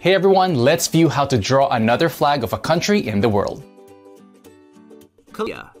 Hey everyone, let's view how to draw another flag of a country in the world. Korea.